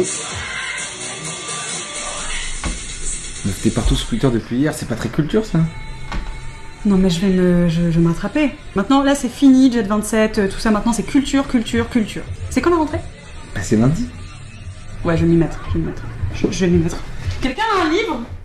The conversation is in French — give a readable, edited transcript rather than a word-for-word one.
Mais t'es partout sur Twitter depuis hier, c'est pas très culture ça? Non mais je vais m'attraper. Maintenant là c'est fini, Jet 27, tout ça maintenant c'est culture. C'est quand la rentrée? Bah c'est lundi. Ouais je vais m'y mettre. Je vais m'y mettre. Quelqu'un a un livre?